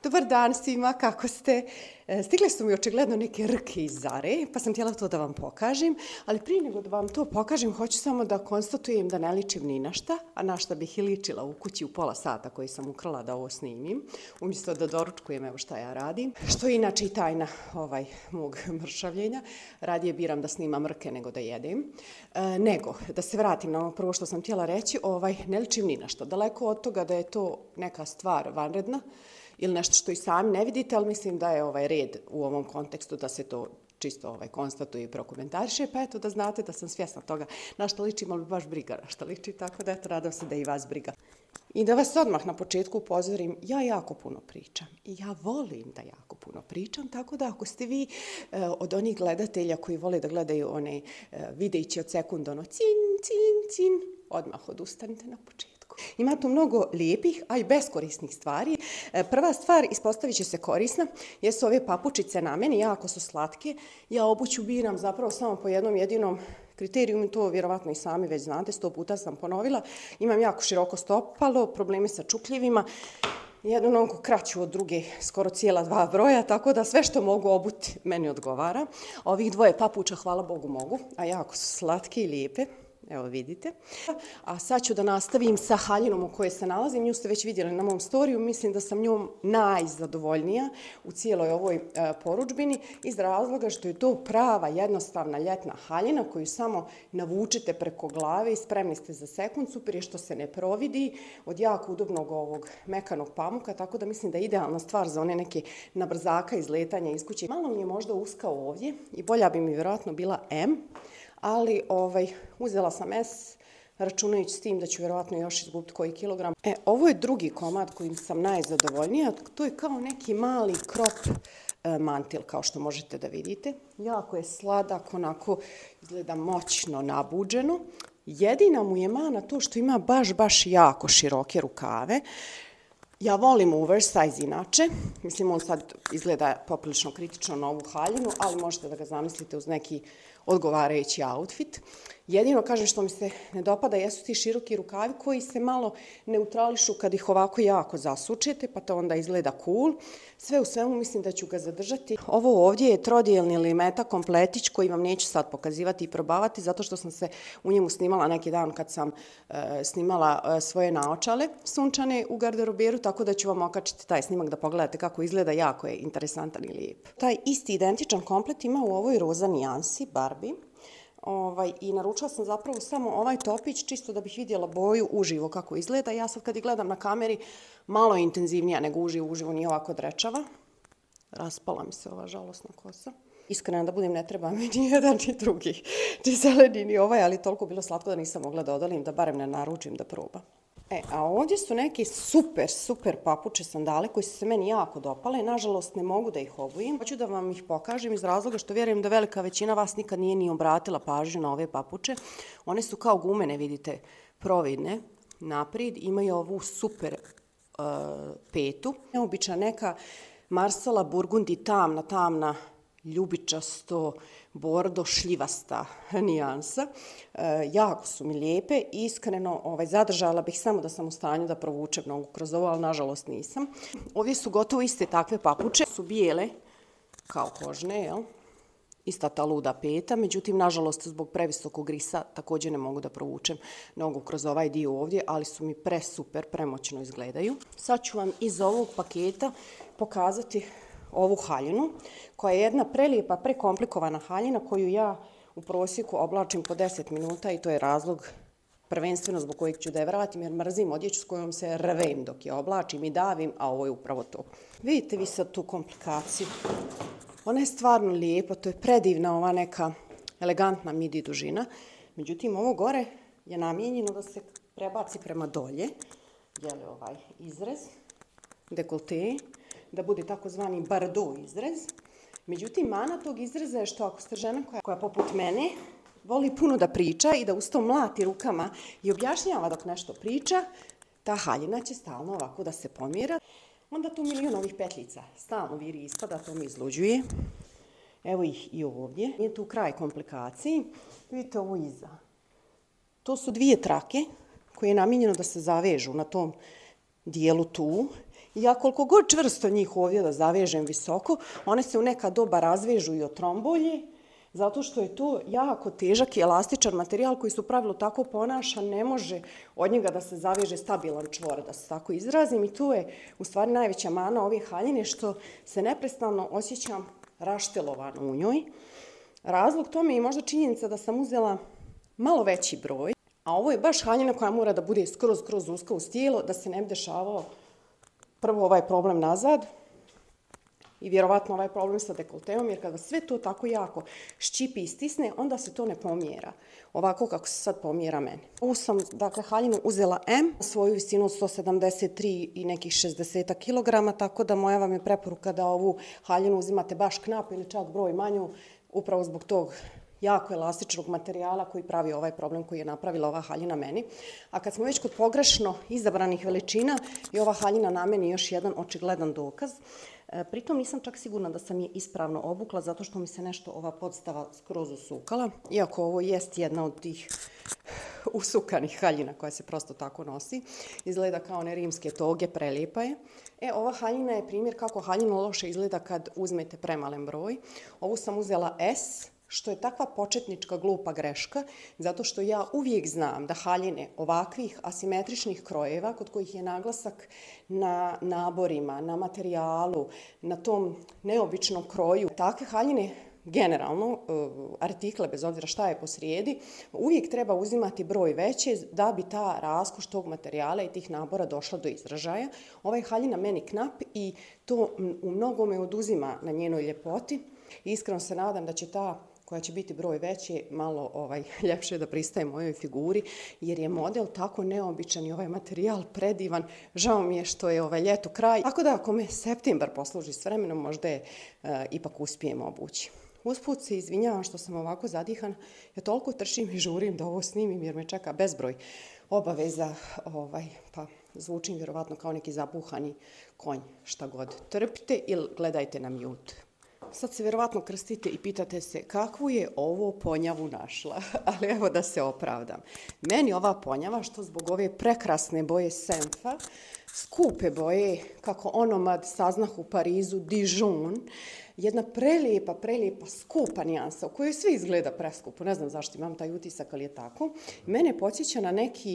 Dobar dan svima, kako ste? Stigle su mi očigledno neke rke iz Zare, pa sam htjela to da vam pokažem, ali prije nego da vam to pokažem, hoću samo da konstatujem da ne ličim ni na šta, a na šta bih i ličila u kući u pola sata koji sam ukrala da ovo snimim, umjesto da doručkujem evo šta ja radim, što je inače i tajna mog mršavljenja. Radije biram da snimam rke nego da jedem. Nego, da se vratim na ono prvo što sam htjela reći, ne ličim ni na šta. Daleko od toga da je to neka stvar vanredna, ili nešto što i sami ne vidite, ali mislim da je red u ovom kontekstu da se to čisto konstatuje i prokomentariše, pa eto da znate da sam svjesna toga na što ličim, ali baš briga na što liči, tako da eto nadam se da i vas briga. I da vas odmah na početku upozorim, ja jako puno pričam i ja volim da jako puno pričam, tako da ako ste vi od onih gledatelja koji vole da gledaju one videići od sekund, ono cin, cin, cin, odmah odustanite na početku. Ima tu mnogo lijepih, a i beskorisnih stvari. Prva stvar, ispostavit će se korisna, jesu ove papučice na meni, jako su slatke. Ja obuću biram zapravo samo po jednom jedinom kriterijumu, to vjerovatno i sami već znate, 100 puta sam ponovila. Imam jako široko stopalo, probleme sa čukljivima, jednu nogu kraću od druge, skoro cijela 2 broja, tako da sve što mogu obuti meni odgovara. Ovih dvoje papuča, hvala Bogu, mogu, a jako su slatke i lijepe. Evo vidite. A sad ću da nastavim sa haljinom u kojoj se nalazim. Nju ste već vidjeli na mom storiju. Mislim da sam njom najzadovoljnija u cijeloj ovoj porudžbini iz razloga što je to prava, jednostavna ljetna haljina koju samo navučete preko glave i spremni ste za sekundcu prije što se ne providi od jako udobnog ovog mekanog pamuka, tako da mislim da je idealna stvar za one neke nabrzaka izletanja iz kuće. Malo mi je možda uska ovdje i bolja bi mi vjerojatno bila M, ali uzela sam S, računajući s tim da ću vjerojatno još izgubiti koji kilogram. Ovo je drugi komad kojim sam najzadovoljnija. To je kao neki mali crop mantil, kao što možete da vidite. Jako je sladak, onako izgleda moćno nabuđeno. Jedina mu je mana to što ima baš jako široke rukave. Ja volim oversize inače, mislim on sad izgleda poprilično kritično na ovu haljinu, ali možete da ga zamislite uz neki odgovarajući outfit. Jedino, kažem, što mi se ne dopada jesu ti široki rukavi koji se malo neutrališu kad ih ovako jako zasučete, pa to onda izgleda cool. Sve u svemu mislim da ću ga zadržati. Ovo ovdje je trodijelni ili meta kompletić koji vam neću sad pokazivati i probavati, zato što sam se u njemu snimala neki dan kad sam snimala svoje naočale sunčane u garderoberu, tako da ću vam okačiti taj snimak da pogledate kako izgleda, jako je interesantan i lijep. Taj isti identičan komplet ima u ovoj roza nijansi, Barbie. I naručila sam zapravo samo ovaj topić čisto da bih vidjela boju uživo kako izgleda. Ja sad kad je gledam na kameri malo je intenzivnija nego uživo nije ovako drečava. Raspala mi se ova žalosna kosa. Iskreno da budem, ne treba mi ni jedan ni drugi, ni zeleni ni ovaj, ali toliko bilo slatko da nisam mogla da odolim, da barem ne naručim da probam. A ovdje su neke super papuče sandale koji su se meni jako dopale. Nažalost, ne mogu da ih obujem. Hoću da vam ih pokažem iz razloga što vjerujem da velika većina vas nikad nije ni obratila pažnju na ove papuče. One su kao gumene, vidite, providne naprijed. Imaju ovu super petu. Neobična neka Marsala Burgundi tamna, ljubičasto, bordo, šljivasta nijansa. Jako su mi lijepe. Iskreno zadržala bih samo da sam u stanju da provučem nogu kroz ovo, ali nažalost nisam. Ovdje su gotovo iste takve papuče. Su bijele, kao kožne, jel? Ista ta luda peta, međutim, nažalost, zbog previsokog risa također ne mogu da provučem nogu kroz ovaj dio ovdje, ali su mi presuper, premoćno izgledaju. Sad ću vam iz ovog paketa pokazati ovu haljinu, koja je jedna prelijepa, prekomplikovana haljina koju ja u prosjeku oblačim po 10 minuta i to je razlog prvenstveno zbog kojeg ću da je vratim jer mrzim odjeću s kojom se rvem dok je oblačim i davim, a ovo je upravo to. Vidite vi sad tu komplikaciju. Ona je stvarno lijepa, to je predivna ova neka elegantna midi dužina. Međutim, ovo gore je namijenjeno da se prebaci prema dolje, dijeli ovaj izrez, dekolte, da bude takozvani bardo izrez. Međutim, mana tog izreza je što ako ste žena koja poput mene voli puno da priča i da uz to mlati rukama i objašnjava dok nešto priča, ta haljina će stalno ovako da se pomjera. Onda tu milion ovih petljica stalno viri ispada, to mi izluđuje. Evo ih i ovdje. Nije tu kraj komplikaciji. Vidite ovo iza. To su 2 trake koje je namijenjeno da se zavežu na tom dijelu tu Ja koliko god čvrsto njih ovdje da zavežem visoko, one se u neka doba razvežu i otrombolje, zato što je to jako težak i elastičan materijal koji se u pravilu tako ponaša, ne može od njega da se zaveže stabilan čvor, da se tako izrazim. I tu je u stvari najveća mana ove haljine što se neprestano osjećam raštelovano u njoj. Razlog tome je možda činjenica da sam uzela malo veći broj, a ovo je baš haljina koja mora da bude skroz uska uz tijelo, da se ne bi dešavao prvo ovaj problem nazad i vjerovatno ovaj problem sa dekolteom, jer kada sve to tako jako ščipi i stisne, onda se to ne pomjera. Ovako kako se sad pomjera meni. Ovu sam, dakle, haljinu uzela M, svoju visinu od 173 i nekih 60 kg, tako da moja vam je preporuka da ovu haljinu uzimate baš knap ili čak broj manju, upravo zbog tog jako elastičnog materijala koji pravi ovaj problem koji je napravila ova haljina meni. A kad smo već kod pogrešno izabranih veličina, i ova haljina na meni još jedan očigledan dokaz. Pritom nisam čak sigurna da sam je ispravno obukla, zato što mi se nešto ova podstava skroz usukala. Iako ovo jest jedna od tih usukanih haljina koja se prosto tako nosi. Izgleda kao one rimske toge, prelijepa je. Ova haljina je primjer kako haljina loše izgleda kad uzmete premalen broj. Ovu sam uzela S, što je takva početnička glupa greška, zato što ja uvijek znam da haljine ovakvih asimetričnih krojeva, kod kojih je naglasak na naborima, na materijalu, na tom neobičnom kroju, takve haljine generalno, artikle, bez obzira šta je posrijedi, uvijek treba uzimati broj veće da bi ta raskoš tog materijala i tih nabora došla do izražaja. Ovaj haljina meni knap i to u mnogome oduzima na njenoj ljepoti. Iskreno se nadam da će ta koja će biti broj veći, malo ljepše da pristaje mojoj figuri, jer je model tako neobičan i ovaj materijal predivan. Žao mi je što je ljeto kraj. Tako da ako me septembar posluži s vremenom, možda je ipak uspijemo obući. Usput se izvinjavam što sam ovako zadihan. Ja toliko tršim i žurim da ovo snimim jer me čeka bezbroj obaveza, pa zvučim vjerovatno kao neki zapuhani konj, šta god. Trpite ili gledajte na mute. Sad se vjerovatno krstite i pitate se kakvu je ovo ponjavu našla, ali evo da se opravdam. Meni ova ponjava, što zbog ove prekrasne boje Senfa, skupe boje, kako onomad saznah u Parizu, Dijon, jedna prelijepa, skupa nijansa, u kojoj sve izgleda preskupo. Ne znam zašto imam taj utisak, ali je tako. Mene podsjeća na neki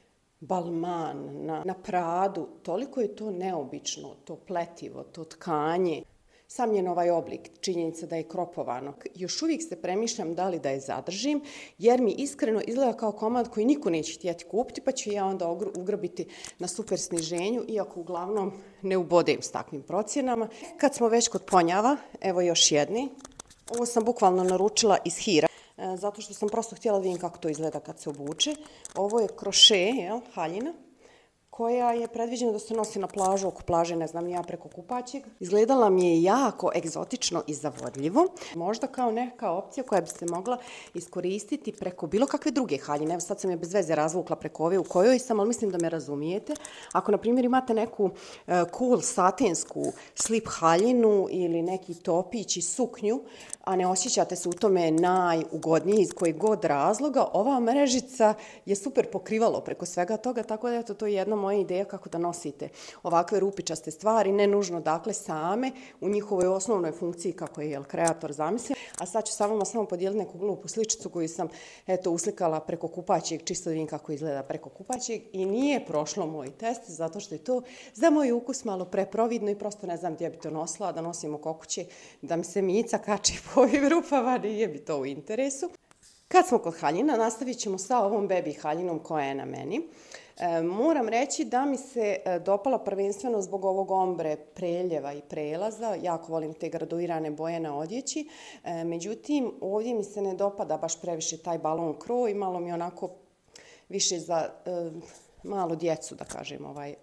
Balman, na Pradu. Toliko je to neobično, to pletivo, to tkanje. Sam njen ovaj oblik, činjenica da je kropovano. Još uvijek se premišljam da li da je zadržim, jer mi iskreno izgleda kao komad koji niko neće htjeti kupiti, pa ću ja onda ugrabiti na super sniženju, iako uglavnom ne ubodem s takvim procjenama. Kad smo već kod ponjava, evo još jedni. Ovo sam bukvalno naručila iz Hira, zato što sam prosto htjela da vidim kako to izgleda kad se obuče. Ovo je kroše, haljina, koja je predviđena da se nosi na plažu, oko plaže, ne znam, ja preko kupaćeg. Izgledala mi je jako egzotično i zavodljivo. Možda kao neka opcija koja bi se mogla iskoristiti preko bilo kakve druge haljine. Evo sad sam je bez veze razvukla preko ove u kojoj sam, ali mislim da me razumijete. Ako, na primjer, imate neku cool satensku slip haljinu ili neki topić i suknju, a ne osjećate se u tome najugodnije iz kojeg god razloga, ova mrežica je super pokrivalo preko svega toga, tako da eto, to je jedna moja ideja kako da nosite ovakve rupičaste stvari, ne nužno dakle same u njihovoj osnovnoj funkciji kako je kreator zamislio. A sad ću samo podijeliti neku glupu sličicu koju sam uslikala preko kupaćeg, čisto da vidim kako izgleda preko kupaćeg i nije prošlo moj test zato što je to za moj ukus malo preprovidno i prosto ne znam gdje bi to nosila, da nosim oko kuće, da mi se mica kači po ovim rupama, nije bi to u interesu. Kad smo kod haljina, nastavit ćemo sa ovom baby haljinom koja je na meni. Moram reći da mi se dopala prvenstveno zbog ovog ombre preljeva i prelaza. Jako volim te graduirane boje na odjeći. Međutim, ovdje mi se ne dopada baš previše taj balon kroj. Malo mi onako više za malu djecu, da kažem,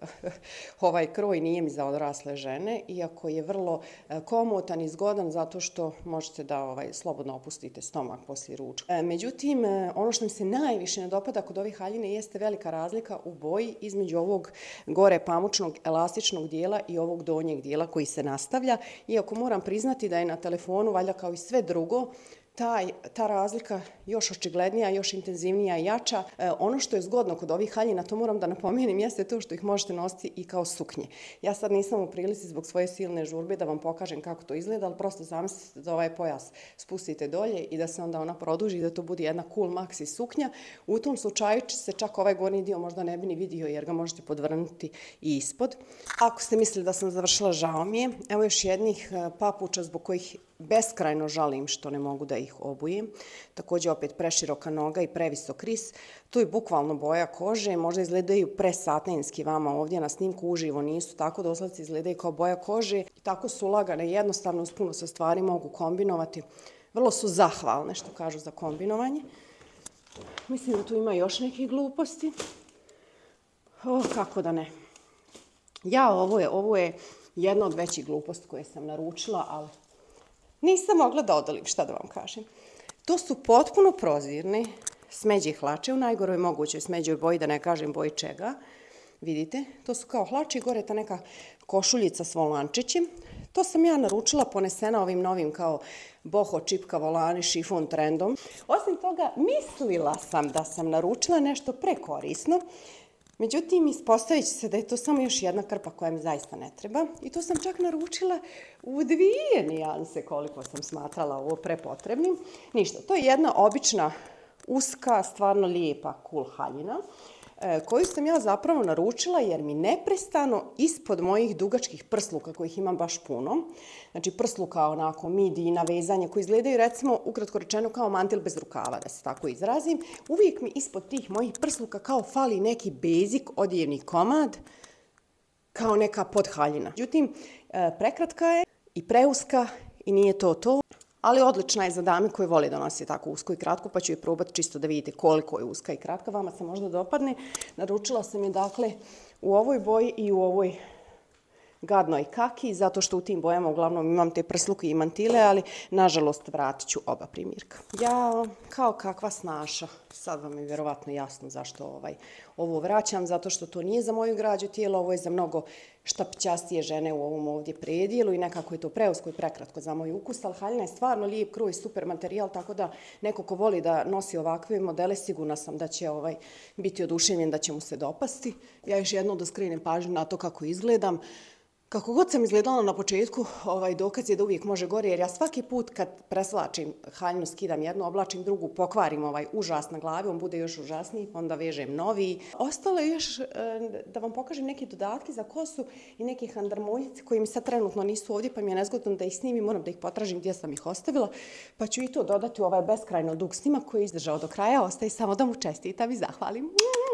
ovaj kroj nije mi za odrasle žene, iako je vrlo komotan i zgodan zato što možete da slobodno opustite stomak poslije ručka. Međutim, ono što mi se najviše ne dopada kod ovih haljine jeste velika razlika u boji između ovog gore pamučnog elastičnog dijela i ovog donjeg dijela koji se nastavlja, iako moram priznati da je na telefonu, valjda kao i sve drugo, ta razlika još očiglednija, još intenzivnija i jača. Ono što je zgodno kod ovih haljina, to moram da napomenem, jeste to što ih možete nositi i kao suknje. Ja sad nisam u prilici zbog svoje silne žurbe da vam pokažem kako to izgleda, ali prosto zamislite da ovaj pojas spustite dolje i da se onda ona produži, da to bude jedna cool maxi suknja. U tom slučaju se čak ovaj gornji dio možda ne bi ni vidio jer ga možete podvrnuti i ispod. Ako ste mislili da sam završila, žao mi je. Evo još jednih papuča zbog kojih beskrajno žalim što ne mogu da ih obujem. Također opet preširoka noga i previsok ris. Tu je bukvalno boja kože, možda izgledaju presatninski vama ovdje na snimku, uživo nisu, tako doslovce izgledaju kao boja kože. Tako su lagane, jednostavno uz puno se stvari mogu kombinovati. Vrlo su zahvalne, što kažu, za kombinovanje. Mislim da tu ima još nekih gluposti. Kako da ne. Ovo je jedna od većih gluposti koje sam naručila, ali nisam mogla da odolim, šta da vam kažem. To su potpuno prozirne smeđe hlače u najgoroj mogućoj smeđoj boji, da ne kažem boji čega. Vidite, to su kao hlače i gore ta neka košuljica s volančićem. To sam ja naručila, ponesena ovim novim kao boho čipka volani šifon trendom. Osim toga, mislila sam da sam naručila nešto prekorisno. Međutim, ispostavit će se da je to samo još jedna krpa koja mi zaista ne treba. I to sam čak naručila u 2 nijanse koliko sam smatrala ovo prepotrebnim. Ništa, to je jedna obična, uska, stvarno lijepa cool haljina koju sam ja zapravo naručila jer mi neprestano ispod mojih dugačkih prsluka, kojih imam baš puno, znači prsluka onako midi i navezanje koji izgledaju recimo ukratko rečeno kao mantil bez rukava, da se tako izrazim, uvijek mi ispod tih mojih prsluka kao fali neki basic odjevni komad kao neka podhaljina. Međutim, prekratka je i preuska i nije to. Ali odlična je za dame koje vole da nose tako usko i kratko, pa ću je probati čisto da vidite koliko je uska i kratka. Vama se možda dopadne. Naručila sam je dakle u ovoj boji i u ovoj gadnoj kaki, zato što u tim bojama uglavnom imam te prsluke i mantile, ali nažalost vratit ću oba primjerka. Ja kao kakva snaša, sad vam je vjerovatno jasno zašto ovo vraćam, zato što to nije za moju građu tijela, ovo je za mnogo štapćastije žene u ovom ovdje predijelu i nekako je to preusko i prekratko za moj ukus, ali haljina je stvarno lijep kroj, super materijal, tako da neko ko voli da nosi ovakve modele, sigurna sam da će biti oduševljen, da će mu se dopasti. Ja još jednom da skrenem pažnju na to kako izgledam. Kako god sam izgledala na početku, dokaz je da uvijek može gore, jer ja svaki put kad preslačim haljinu, skidam jednu, oblačim drugu, pokvarim užas na glavi, on bude još užasniji, onda vežem novi. Ostalo je još da vam pokažem neke dodatke za kosu i neke handarmoljice koji mi sad trenutno nisu ovdje, pa mi je nezgodno da ih snimim, moram da ih potražim gdje sam ih ostavila, pa ću i to dodati u ovaj beskrajno dug snimak koji je izdržao do kraja. Ostaje samo da mu čestitam i zahvalim.